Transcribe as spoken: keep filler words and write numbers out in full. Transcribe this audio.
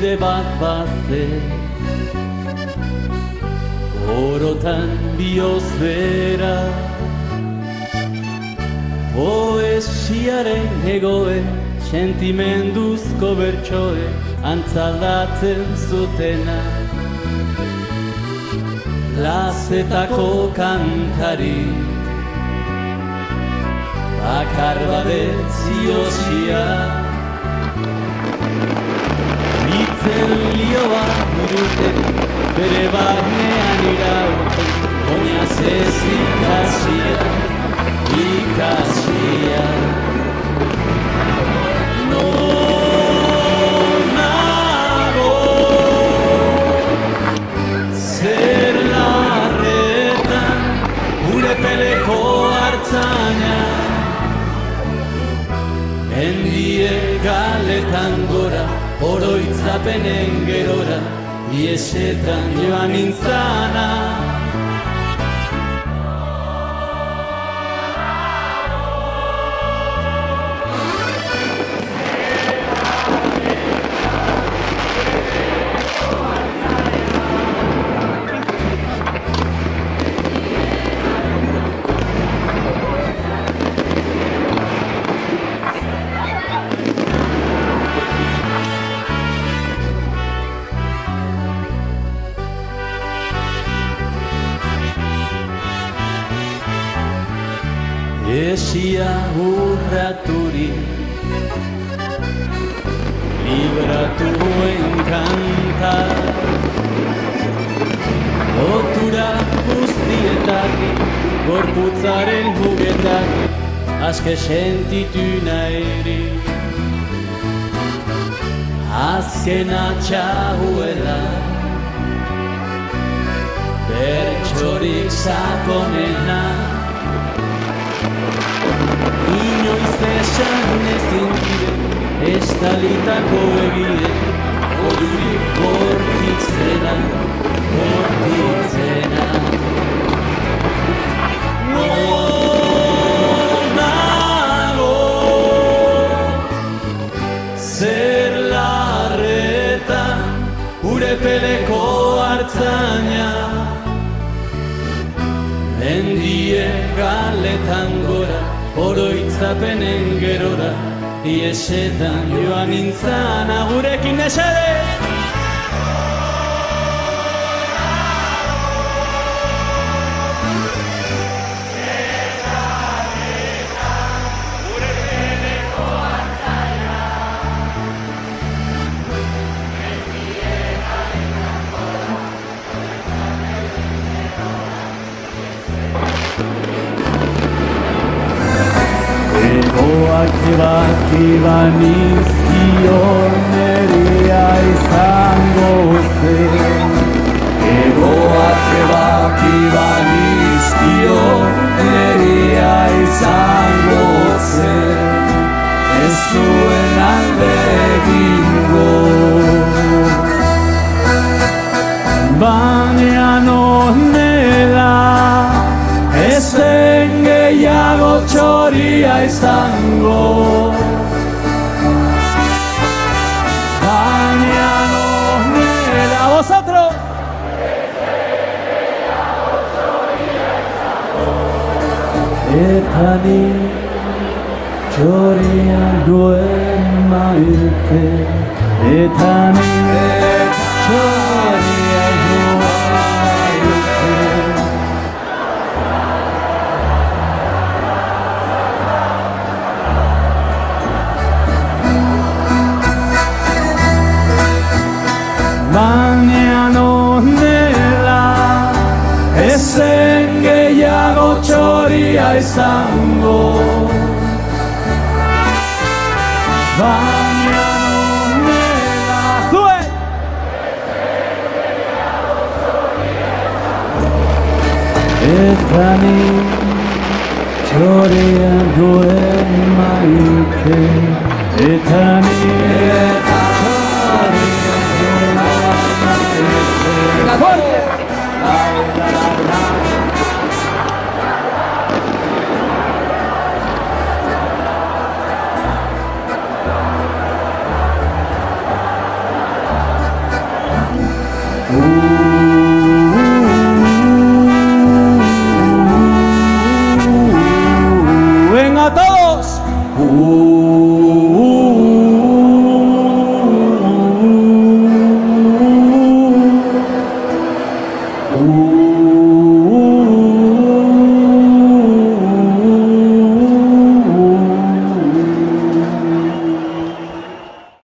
bide bat bazte, orotan biosfera, poesiaren egoe, sentimenduzko bertsoe, antzaldatzen zutena. Plazetako kantari, bakar badet ziosia, itzen lio bat dute, bere barnean irauten, oinaz ez ikasia, ikasia. No nago, zer larretan, gure peleko hartzaina, mendie galetan gora, oroitzapenen gerora, iesetan joan nintzana. Esia urraturi, libratuen kanta, lotura guztietak, gorputzaren jugetak, aske sentitu nahi, azkena txahuela, bertsorik sakonena, inoiz esan ezin diren, estalitako egide, odurik bortitzena, bortitzena. No nago, zer larretan, ure peleko hartzaina, mendie galetan gora, oroitzapenen gerora, iesetan joan nintzana, gurekin esedez! Egoak baki banizkio nerea izango zen. Egoak baki banizkio nerea izango zen. Ez zuen alde egingo, baina honela ezen gehiago txoria izango. Baina honela vosotros eta ni txoria duen maite, eta ni txoria duen maite. Baina honela ezen gehiago txoria izango. Baina honela zuen eta ni txoria duen maite, eta ni eta txoria duen maite. Fuerte! La, la, la, la. Oh